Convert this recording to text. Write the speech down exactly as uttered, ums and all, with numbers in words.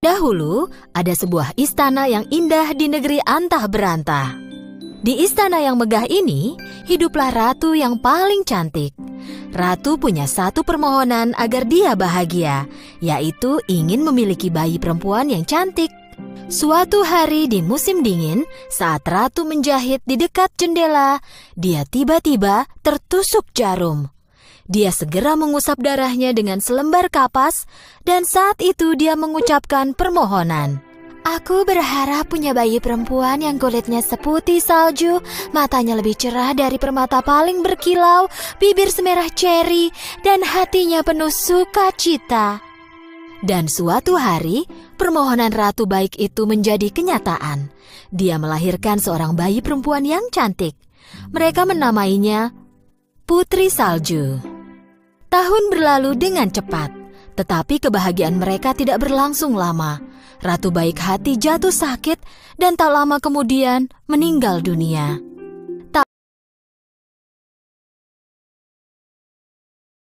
Dahulu, ada sebuah istana yang indah di negeri antah berantah. Di istana yang megah ini, hiduplah ratu yang paling cantik. Ratu punya satu permohonan agar dia bahagia, yaitu ingin memiliki bayi perempuan yang cantik. Suatu hari di musim dingin, saat ratu menjahit di dekat jendela, dia tiba-tiba tertusuk jarum. Dia segera mengusap darahnya dengan selembar kapas, dan saat itu dia mengucapkan permohonan. Aku berharap punya bayi perempuan yang kulitnya seputih salju, matanya lebih cerah dari permata paling berkilau, bibir semerah ceri, dan hatinya penuh sukacita. Dan suatu hari, permohonan ratu baik itu menjadi kenyataan. Dia melahirkan seorang bayi perempuan yang cantik. Mereka menamainya Putri Salju. Tahun berlalu dengan cepat, tetapi kebahagiaan mereka tidak berlangsung lama. Ratu baik hati jatuh sakit dan tak lama kemudian meninggal dunia.